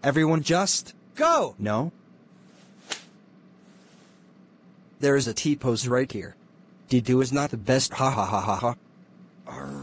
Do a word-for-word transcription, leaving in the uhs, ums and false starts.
Everyone just go! No? There is a T-pose right here. Dido is not the best, ha ha ha ha ha. Arr.